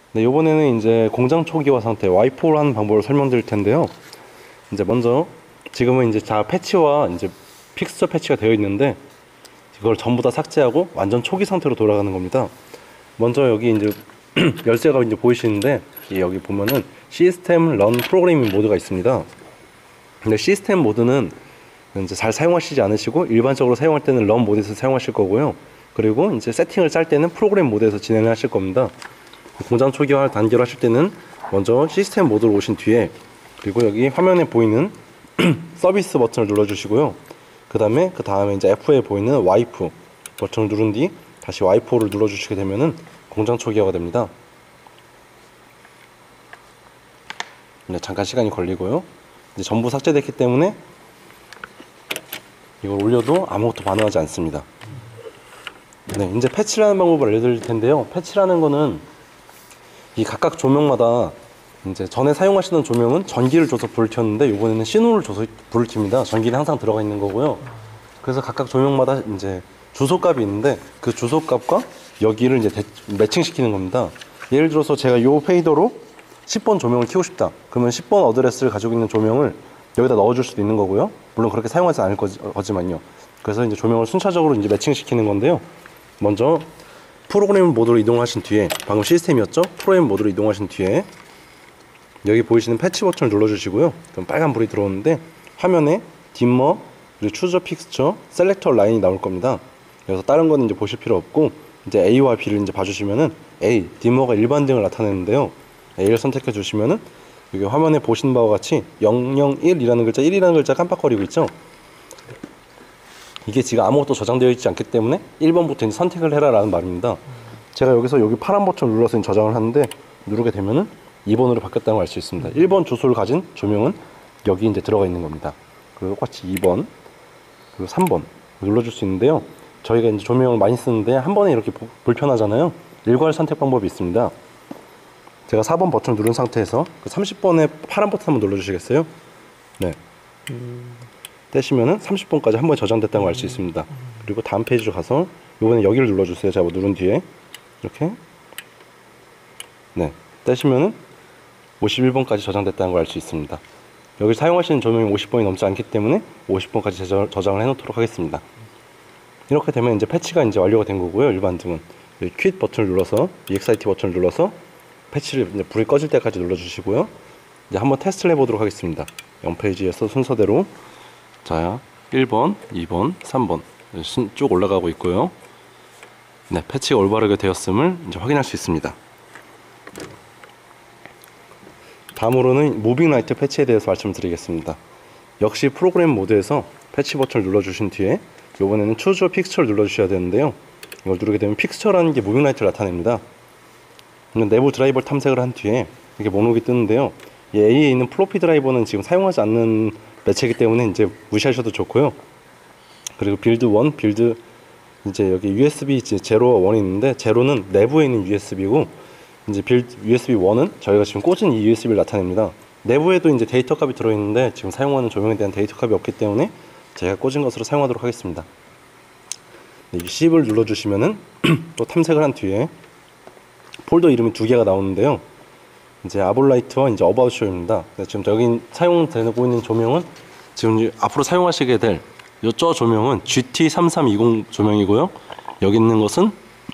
네, 이번에는 이제 공장 초기화 상태 와이포를 하는 방법을 설명드릴 텐데요. 이제 먼저 지금은 이제 다 패치와 이제 픽스처 패치가 되어 있는데 이걸 전부 다 삭제하고 완전 초기 상태로 돌아가는 겁니다. 먼저 여기 이제 열쇠가 이제 보이시는데 여기 보면은 시스템 런 프로그래밍 모드가 있습니다. 근데 시스템 모드는 이제 잘 사용하시지 않으시고 일반적으로 사용할 때는 런 모드에서 사용하실 거고요. 그리고 이제 세팅을 짤 때는 프로그램 모드에서 진행을 하실 겁니다. 공장 초기화 단계로 하실 때는 먼저 시스템 모드로 오신 뒤에 그리고 여기 화면에 보이는 서비스 버튼을 눌러주시고요. 그 다음에 이제 F에 보이는 와이프 버튼을 누른 뒤 다시 와이프를 눌러주시게 되면은 공장 초기화가 됩니다. 네, 잠깐 시간이 걸리고요. 이제 전부 삭제됐기 때문에 이걸 올려도 아무것도 반응하지 않습니다. 네, 이제 패치라는 방법을 알려드릴 텐데요. 패치라는 거는 이 각각 조명마다 이제 전에 사용하시던 조명은 전기를 줘서 불을 켰는데 이번에는 신호를 줘서 불을 켭니다. 전기는 항상 들어가 있는 거고요. 그래서 각각 조명마다 이제 주소값이 있는데 그 주소값과 여기를 이제 매칭시키는 겁니다. 예를 들어서 제가 이 페이더로 10번 조명을 켜고 싶다. 그러면 10번 어드레스를 가지고 있는 조명을 여기다 넣어줄 수도 있는 거고요. 물론 그렇게 사용하지 않을 거지만요. 그래서 이제 조명을 순차적으로 이제 매칭시키는 건데요. 먼저 프로그램 모드로 이동하신 뒤에 방금 시스템이었죠? 프로그램 모드로 이동하신 뒤에 여기 보이시는 패치 버튼을 눌러주시고요. 그럼 빨간 불이 들어오는데 화면에 딤머, 그리고 추저 픽스처, 셀렉터 라인이 나올 겁니다. 그래서 다른 거는 이제 보실 필요 없고 이제 A와 B를 이제 봐주시면은 A, 딤머가 일반 등을 나타내는데요. A를 선택해 주시면은 여기 화면에 보시는 바와 같이 001이라는 글자, 1이라는 글자 깜빡거리고 있죠? 이게 지금 아무것도 저장되어 있지 않기 때문에 1번부터 이제 선택을 해라 라는 말입니다. 제가 여기서 여기 파란 버튼을 눌러서 저장을 하는데 누르게 되면은 2번으로 바뀌었다는 걸 알 수 있습니다. 1번 주소를 가진 조명은 여기 이제 들어가 있는 겁니다. 그리고 똑같이 2번, 그리고 3번 눌러줄 수 있는데요. 저희가 이제 조명을 많이 쓰는데 한 번에 이렇게 불편하잖아요. 일괄 선택 방법이 있습니다. 제가 4번 버튼을 누른 상태에서 그 30번에 파란 버튼 한번 눌러주시겠어요? 네. 떼시면은 30번까지 한 번에 저장됐다는 걸 알 수 있습니다. 그리고 다음 페이지로 가서 이번에 여기를 눌러주세요. 제가 누른 뒤에 이렇게 네 떼시면은 51번까지 저장됐다는 걸 알 수 있습니다. 여기 사용하시는 조명이 50번이 넘지 않기 때문에 50번까지 저장을 해놓도록 하겠습니다. 이렇게 되면 이제 패치가 이제 완료가 된 거고요. 일반 등은 여기 퀴트 버튼을 눌러서 EXIT 버튼을 눌러서 패치를 이제 불이 꺼질 때까지 눌러주시고요. 이제 한번 테스트를 해보도록 하겠습니다. 0페이지에서 순서대로 자 1번, 2번, 3번 쭉 올라가고 있고요. 네, 패치가 올바르게 되었음을 이제 확인할 수 있습니다. 다음으로는 무빙 라이트 패치에 대해서 말씀드리겠습니다. 역시 프로그램 모드에서 패치 버튼을 눌러주신 뒤에 이번에는 추저 픽스처를 눌러주셔야 되는데요. 이걸 누르게 되면 픽스처라는 게 무빙 라이트를 나타냅니다. 내부 드라이버를 탐색을 한 뒤에 이렇게 목록이 뜨는데요. 이 A에 있는 플로피 드라이버는 지금 사용하지 않는 매체이기 때문에 이제 무시하셔도 좋고요. 그리고 빌드 1, 빌드 이제 여기 USB 이제 0와 1이 있는데 0는 내부에 있는 USB고 이제 빌드 USB 1은 저희가 지금 꽂은 이 USB를 나타냅니다. 내부에도 이제 데이터 값이 들어있는데 지금 사용하는 조명에 대한 데이터 값이 없기 때문에 제가 꽂은 것으로 사용하도록 하겠습니다. 네, 이 10을 눌러주시면은 또 탐색을 한 뒤에 폴더 이름이 두 개가 나오는데요. 이제 아볼라이트와 이제 어바웃 쇼입니다. 지금 여기 사용되고 있는 조명은 지금 앞으로 사용하시게 될 저 조명은 GT3320 조명이고요. 여기 있는 것은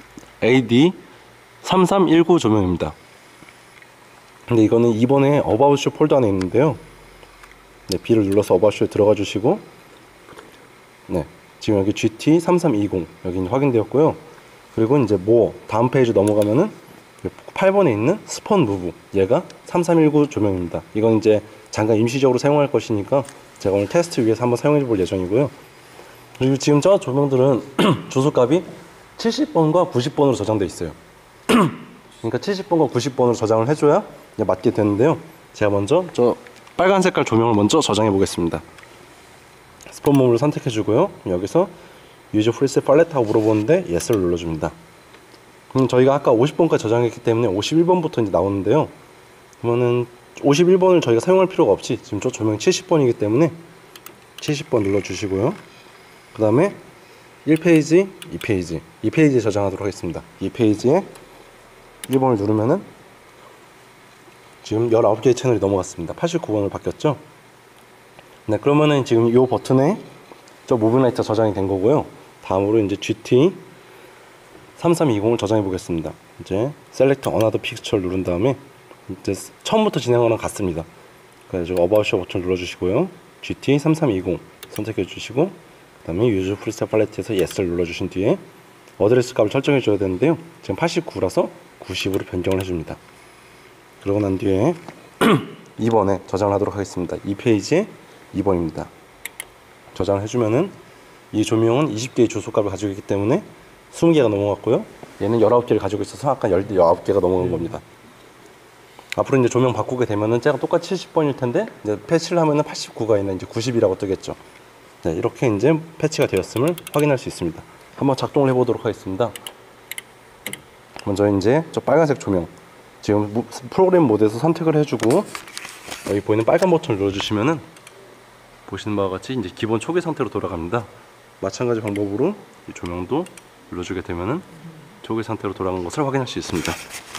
AD3319 조명입니다. 근데 이거는 이번에 어바웃 쇼 폴더 안에 있는데요. 네, B를 눌러서 어바웃 쇼에 들어가 주시고 네, 지금 여기 GT3320 여기 확인되었고요. 그리고 이제 다음 페이지 넘어가면은 8번에 있는 스폰 무브 얘가 3319 조명입니다. 이건 이제 잠깐 임시적으로 사용할 것이니까 제가 오늘 테스트 위해서 한번 사용해 볼 예정이고요. 그리고 지금 저 조명들은 주소값이 70번과 90번으로 저장되어 있어요. 그러니까 70번과 90번으로 저장을 해줘야 이제 맞게 되는데요. 제가 먼저 저 빨간 색깔 조명을 먼저 저장해 보겠습니다. 스폰 무브를 선택해 주고요. 여기서 유저 프리셋 팔레트하고 물어보는데 yes를 눌러줍니다. 저희가 아까 50번까지 저장했기 때문에 51번부터 이제 나오는데요. 그러면은 51번을 저희가 사용할 필요가 없이 지금 저 조명이 70번이기 때문에 70번 눌러주시고요. 그 다음에 1페이지, 2페이지에 저장하도록 하겠습니다. 2페이지에 1번을 누르면은 지금 19개의 채널이 넘어갔습니다. 89번으로 바뀌었죠? 네, 그러면은 지금 이 버튼에 저 무브라이터 저장이 된 거고요. 다음으로 이제 GT 3320을 저장해 보겠습니다. 이제 셀렉트 어나더 픽처를 누른 다음에 이제 처음부터 진행하는 거랑 같습니다. 그래서 About Show 버튼 눌러주시고요. GT 3320 선택해 주시고 그 다음에 유즈 프리스타 팔레트에서 Yes를 눌러주신 뒤에 어드레스 값을 설정해 줘야 되는데요. 지금 89라서 90으로 변경을 해줍니다. 그러고 난 뒤에 2번에 저장을 하도록 하겠습니다. 이 페이지에 2번입니다. 저장을 해주면은 이 조명은 20개의 주소값을 가지고 있기 때문에 20개가 넘어갔고요. 얘는 19개를 가지고 있어서 아까 19개가 넘어간 겁니다. 앞으로 이제 조명 바꾸게 되면은 쟤가 똑같이 70번일 텐데 이제 패치를 하면은 89가 있는 이제 90이라고 뜨겠죠. 네, 이렇게 이제 패치가 되었음을 확인할 수 있습니다. 한번 작동을 해보도록 하겠습니다. 먼저 이제 저 빨간색 조명 지금 프로그램 모드에서 선택을 해주고 여기 보이는 빨간 버튼을 눌러주시면은 보시는 바와 같이 이제 기본 초기 상태로 돌아갑니다. 마찬가지 방법으로 이 조명도 눌러주게 되면은 초기 상태로 돌아간 것을 확인할 수 있습니다.